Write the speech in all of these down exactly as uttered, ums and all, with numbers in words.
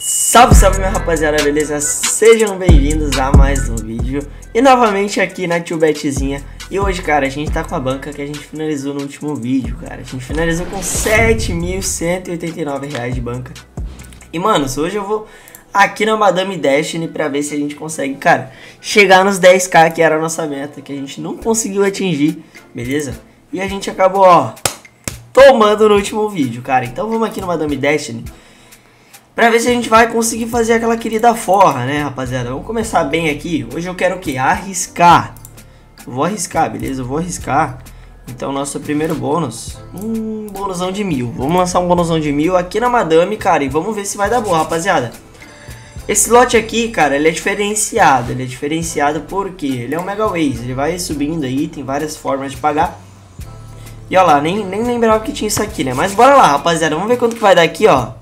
Salve, salve minha rapaziada, beleza? Sejam bem-vindos a mais um vídeo. E novamente aqui na Tio Betzinha. E hoje, cara, a gente tá com a banca que a gente finalizou no último vídeo, cara. A gente finalizou com sete mil cento e oitenta e nove reais de banca. E, manos, hoje eu vou aqui na Madame Destiny pra ver se a gente consegue, cara, chegar nos dez k, que era a nossa meta, que a gente não conseguiu atingir, beleza? E a gente acabou, ó, tomando no último vídeo, cara. Então vamos aqui no Madame Destiny pra ver se a gente vai conseguir fazer aquela querida forra, né, rapaziada? Vamos começar bem aqui. Hoje eu quero o quê? Arriscar. Eu vou arriscar, beleza? Eu vou arriscar. Então, nosso primeiro bônus, um bônusão de mil. Vamos lançar um bônusão de mil aqui na Madame, cara. E vamos ver se vai dar boa, rapaziada. Esse lote aqui, cara, ele é diferenciado. Ele é diferenciado porque ele é um Mega Ways. Ele vai subindo aí, tem várias formas de pagar. E ó lá, nem, nem lembrava que tinha isso aqui, né? Mas bora lá, rapaziada. Vamos ver quanto que vai dar aqui, ó.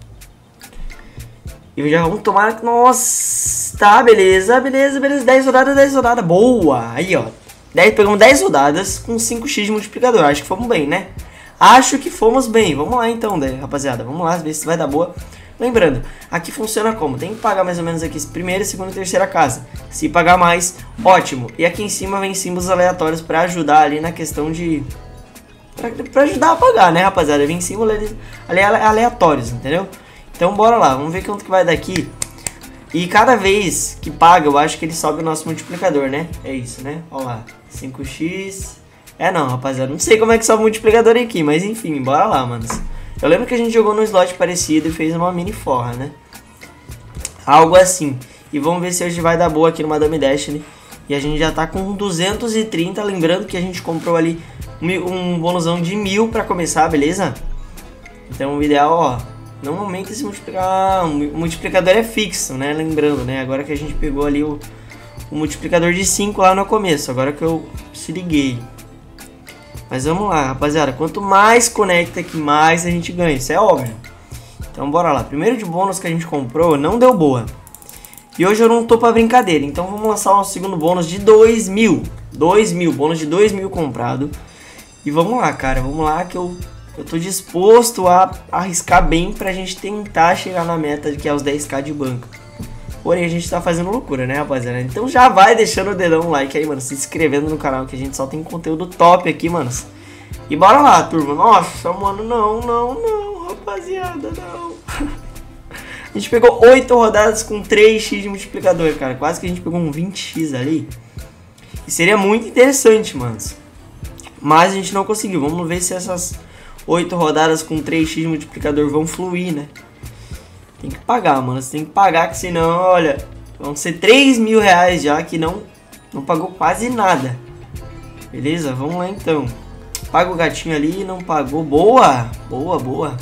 E já vamos tomar... Nossa, tá, beleza, beleza, beleza. dez rodadas, dez rodadas. Boa! Aí, ó. dez, pegamos dez rodadas com cinco x de multiplicador. Acho que fomos bem, né? Acho que fomos bem. Vamos lá, então, né, rapaziada. Vamos lá, ver se vai dar boa. Lembrando, aqui funciona como? Tem que pagar mais ou menos aqui primeira, segunda e terceira casa. Se pagar mais, ótimo. E aqui em cima vem símbolos aleatórios pra ajudar ali na questão de... Pra, pra ajudar a pagar, né, rapaziada? Vem símbolos ali, ali aleatórios, entendeu? Então bora lá, vamos ver quanto que vai dar aqui. E cada vez que paga, eu acho que ele sobe o nosso multiplicador, né? É isso, né? Olha lá, cinco x. É não, rapaziada, não sei como é que sobe o multiplicador aqui, mas enfim, bora lá, manos. Eu lembro que a gente jogou num slot parecido e fez uma mini forra, né? Algo assim. E vamos ver se hoje vai dar boa aqui no Madame Destiny. E a gente já tá com duzentos e trinta, lembrando que a gente comprou ali um bônusão de mil pra começar, beleza? Então o ideal, ó... Não aumenta esse multiplicador. O multiplicador é fixo, né? Lembrando, né? Agora que a gente pegou ali o, o multiplicador de cinco lá no começo. Agora que eu se liguei. Mas vamos lá, rapaziada. Quanto mais conecta aqui, mais a gente ganha. Isso é óbvio. Então bora lá. Primeiro de bônus que a gente comprou não deu boa. E hoje eu não tô pra brincadeira. Então vamos lançar um segundo bônus de dois mil. dois mil. Bônus de dois mil comprado. E vamos lá, cara. Vamos lá que eu... Eu tô disposto a arriscar bem pra gente tentar chegar na meta que é os dez k de banca. Porém, a gente tá fazendo loucura, né, rapaziada? Então já vai deixando o dedão like aí, mano. Se inscrevendo no canal, que a gente só tem conteúdo top aqui, manos. E bora lá, turma. Nossa, mano, não, não, não, rapaziada, não. A gente pegou oito rodadas com três x de multiplicador, cara. Quase que a gente pegou um vinte x ali. E seria muito interessante, manos. Mas a gente não conseguiu. Vamos ver se essas... oito rodadas com três x de multiplicador vão fluir, né? Tem que pagar, mano. Você tem que pagar, que senão, olha, vão ser três mil reais já, que não, não pagou quase nada. Beleza? Vamos lá então. Paga o gatinho ali, não pagou. Boa! Boa, boa.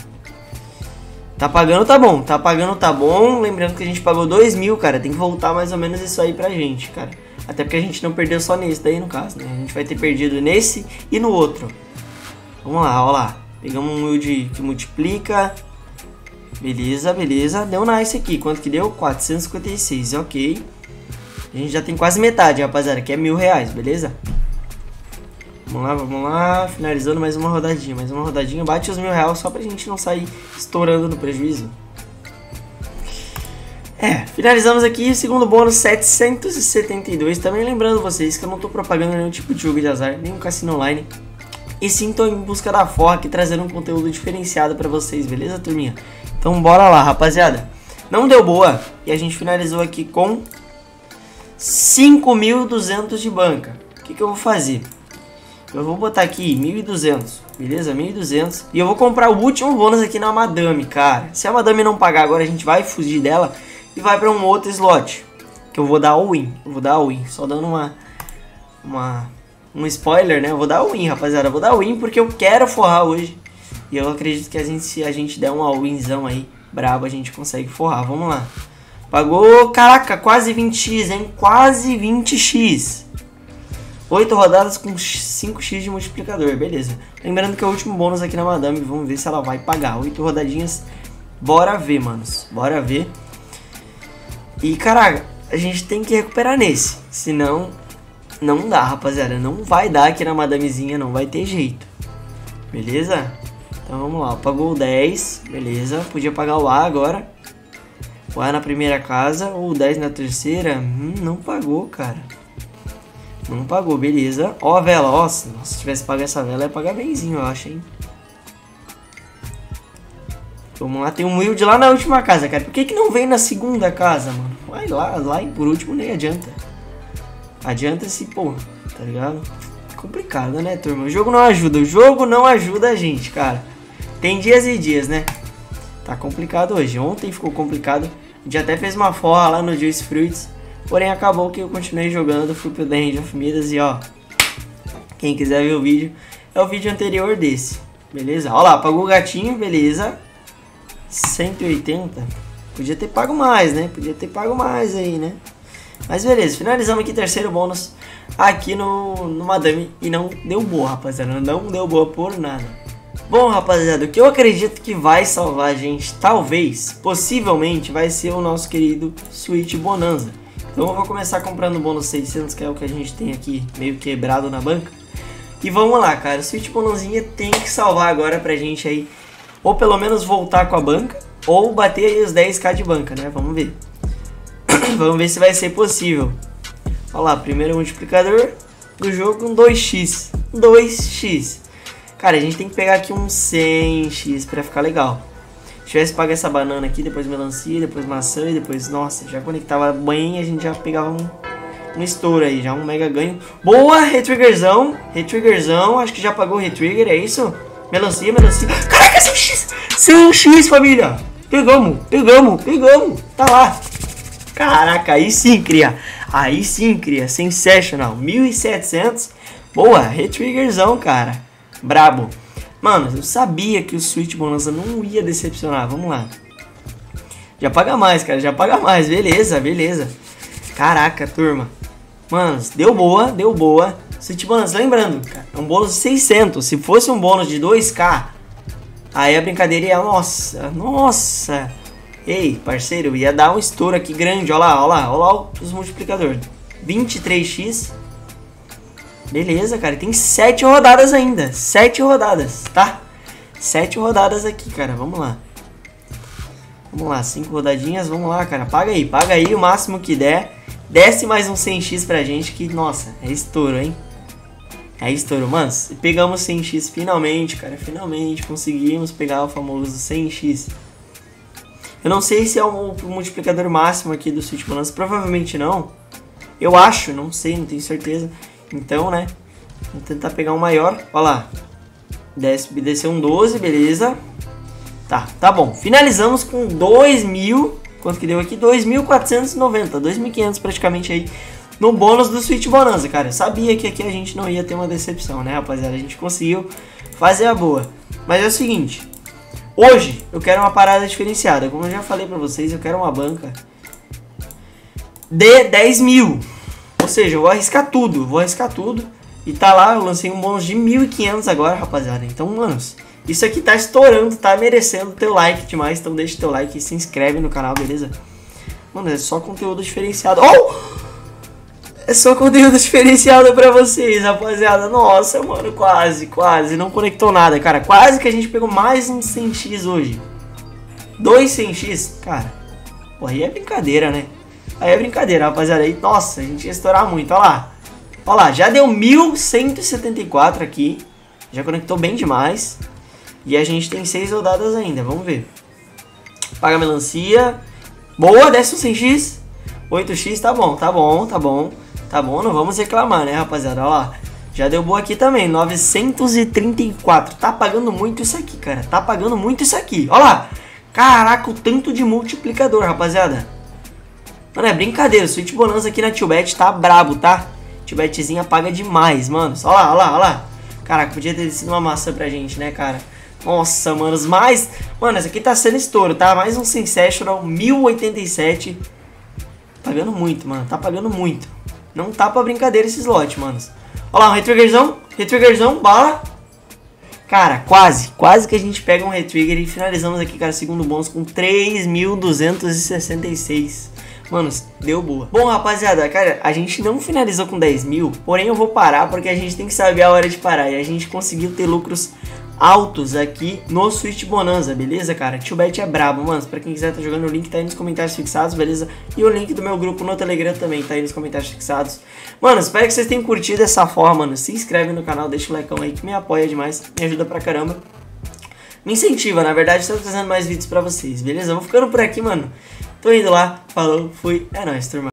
Tá pagando, tá bom. Tá pagando, tá bom. Lembrando que a gente pagou dois mil, cara. Tem que voltar mais ou menos isso aí pra gente, cara. Até porque a gente não perdeu só nesse daí, no caso, né? A gente vai ter perdido nesse e no outro. Vamos lá, ó lá. Pegamos um build que multiplica. Beleza, beleza. Deu nice aqui. Quanto que deu? quatrocentos e cinquenta e seis, ok. A gente já tem quase metade, rapaziada, que é mil reais, beleza? Vamos lá, vamos lá. Finalizando mais uma rodadinha. Mais uma rodadinha. Bate os mil reais só pra gente não sair estourando no prejuízo. É, finalizamos aqui. Segundo bônus, setecentos e setenta e dois. Também lembrando vocês que eu não tô propagando nenhum tipo de jogo de azar, nem um cassino online. E sim, tô em busca da forra aqui, trazendo um conteúdo diferenciado pra vocês, beleza, turminha? Então bora lá, rapaziada. Não deu boa e a gente finalizou aqui com cinco mil e duzentos de banca. O que que eu vou fazer? Eu vou botar aqui mil e duzentos, beleza? mil e duzentos. E eu vou comprar o último bônus aqui na Madame, cara. Se a Madame não pagar agora, a gente vai fugir dela e vai pra um outro slot. Que eu vou dar all-in. Eu vou dar all-in, só dando uma... uma... Um spoiler, né? Eu vou dar o win, rapaziada. Eu vou dar o win porque eu quero forrar hoje. E eu acredito que a gente, se a gente der um all-winzão aí, brabo, a gente consegue forrar. Vamos lá. Pagou, caraca, quase vinte x, hein? Quase vinte x. oito rodadas com cinco x de multiplicador, beleza. Lembrando que é o último bônus aqui na Madame. Vamos ver se ela vai pagar. oito rodadinhas. Bora ver, manos. Bora ver. E, caraca, a gente tem que recuperar nesse. Senão... Não dá, rapaziada. Não vai dar aqui na Madamezinha. Não vai ter jeito. Beleza? Então vamos lá. Pagou o dez. Beleza. Podia pagar o A agora. O A na primeira casa ou dez na terceira. Hum, não pagou, cara. Não pagou, beleza. Ó a vela, ó. Se tivesse pago essa vela, ia pagar benzinho, eu acho, hein. Vamos lá, tem um Wild lá na última casa, cara. Por que que não vem na segunda casa, mano? Vai lá, lá e por último nem adianta. Adianta se, pô, tá ligado? Complicado, né, turma? O jogo não ajuda, o jogo não ajuda a gente, cara. Tem dias e dias, né? Tá complicado hoje. Ontem ficou complicado. A gente até fez uma forra lá no Juice Fruits. Porém, acabou que eu continuei jogando. Fui pro The Hand of Midas e, ó. Quem quiser ver o vídeo, é o vídeo anterior desse. Beleza? Ó lá, pagou o gatinho, beleza. cento e oitenta. Podia ter pago mais, né? Podia ter pago mais aí, né? Mas beleza, finalizamos aqui terceiro bônus aqui no, no Madame. E não deu boa, rapaziada. Não deu boa por nada. Bom, rapaziada, o que eu acredito que vai salvar a gente, talvez, possivelmente, vai ser o nosso querido Sweet Bonanza. Então eu vou começar comprando o bônus seiscentos, que é o que a gente tem aqui meio quebrado na banca. E vamos lá, cara. O Sweet Bonanzinha tem que salvar agora pra gente aí, ou pelo menos voltar com a banca, ou bater aí os dez k de banca, né? Vamos ver. Vamos ver se vai ser possível. Olha lá, primeiro multiplicador do jogo, um dois x. dois x. Cara, a gente tem que pegar aqui um cem x pra ficar legal. Se tivesse pago essa banana aqui, depois melancia, depois maçã e depois... Nossa, já conectava bem e a gente já pegava um, um estouro aí, já um mega ganho. Boa, retriggerzão. Retriggerzão, acho que já pagou o retrigger, é isso? Melancia, melancia. Caraca, cem x! cem x, família! Pegamos, pegamos, pegamos. Tá lá. Caraca, aí sim, cria. Aí sim, cria. Sensational. mil e setecentos. Boa, retriggerzão, cara. Brabo. Mano, eu sabia que o Sweet Bonanza não ia decepcionar. Vamos lá. Já paga mais, cara. Já paga mais. Beleza, beleza. Caraca, turma. Mano, deu boa, deu boa. Sweet Bonanza, lembrando, cara, é um bônus de seiscentos. Se fosse um bônus de dois k, aí a brincadeira ia... Nossa, nossa. Ei, parceiro, ia dar um estouro aqui grande. Olha lá, olha lá, olha lá os multiplicadores. vinte e três x. Beleza, cara. Tem sete rodadas ainda. sete rodadas, tá? sete rodadas aqui, cara. Vamos lá. Vamos lá, cinco rodadinhas. Vamos lá, cara. Paga aí, paga aí o máximo que der. Desce mais um cem x pra gente que, nossa, é estouro, hein? É estouro, mano. Pegamos cem x finalmente, cara. Finalmente conseguimos pegar o famoso cem x. Eu não sei se é o multiplicador máximo aqui do Sweet Bonanza. Provavelmente não. Eu acho, não sei, não tenho certeza. Então, né? Vamos tentar pegar um maior. Olha lá. Desce, desceu um doze, beleza. Tá, tá bom. Finalizamos com dois mil. Quanto que deu aqui? dois mil quatrocentos e noventa. dois mil e quinhentos praticamente aí no bônus do Sweet Bonanza, cara. Eu sabia que aqui a gente não ia ter uma decepção, né, rapaziada? A gente conseguiu fazer a boa. Mas é o seguinte. Hoje eu quero uma parada diferenciada. Como eu já falei pra vocês, eu quero uma banca de dez mil. Ou seja, eu vou arriscar tudo. Vou arriscar tudo. E tá lá, eu lancei um bônus de mil e quinhentos agora, rapaziada. Então, manos, isso aqui tá estourando, tá merecendo teu like demais. Então deixa teu like e se inscreve no canal, beleza? Mano, é só conteúdo diferenciado. Oh! É só conteúdo diferenciado pra vocês, rapaziada. Nossa, mano, quase, quase. Não conectou nada, cara. Quase que a gente pegou mais um cem x hoje. Dois cem x, cara. Pô, aí é brincadeira, né? Aí é brincadeira, rapaziada. Aí, nossa, a gente ia estourar muito. Olha lá. Olha lá, já deu mil cento e setenta e quatro aqui. Já conectou bem demais. E a gente tem seis rodadas ainda, vamos ver. Paga melancia. Boa, desce um cem x. oito x, tá bom, tá bom, tá bom. Tá bom, não vamos reclamar, né, rapaziada? Olha lá. Já deu boa aqui também, novecentos e trinta e quatro. Tá pagando muito isso aqui, cara. Tá pagando muito isso aqui. Olha lá. Caraca, o tanto de multiplicador, rapaziada. Mano, é brincadeira. O Sweet Bonanza aqui na TwoBet tá brabo, tá? TwoBetzinha paga demais, mano. Olha lá, olha lá, olha lá. Caraca, podia ter sido uma maçã pra gente, né, cara? Nossa, manos, mais... Mano, essa aqui tá sendo estouro, tá? Mais um Sensational, mil e oitenta e sete. Pagando muito, mano. Tá pagando muito. Não tá pra brincadeira esse slot, manos. Olha lá, um retriggerzão. Retriggerzão, bala. Cara, quase. Quase que a gente pega um retrigger e finalizamos aqui, cara, segundo bônus com três mil duzentos e sessenta e seis. Mano, deu boa. Bom, rapaziada, cara, a gente não finalizou com dez mil. Porém, eu vou parar porque a gente tem que saber a hora de parar. E a gente conseguiu ter lucros altos aqui no Switch Bonanza, beleza, cara? Tio Bet é brabo, mano. Pra quem quiser tá jogando, o link tá aí nos comentários fixados, beleza? E o link do meu grupo no Telegram também tá aí nos comentários fixados. Mano, espero que vocês tenham curtido essa forma, mano. Se inscreve no canal, deixa o like aí que me apoia demais, me ajuda pra caramba. Me incentiva, na verdade, estou trazendo mais vídeos pra vocês, beleza? Eu vou ficando por aqui, mano. Tô indo lá, falou, fui, é nóis, turma.